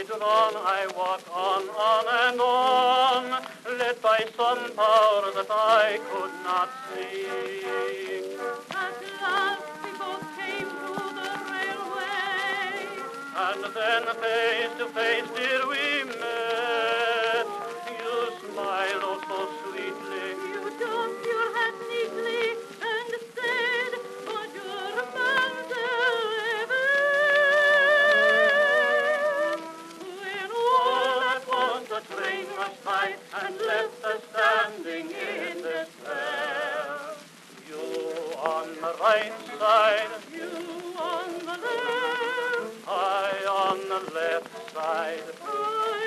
drawn, I walk on and on, led by some power that I could not see. At last we both came to the railway, and then face to face, dear, we met. You smiled oh so sweetly. You doffed your hat neatly and said, "Bonjour, mademoiselle." When all at once the train rushed by and left us standing in despair. You on the right side, You on the left, I on the left side. I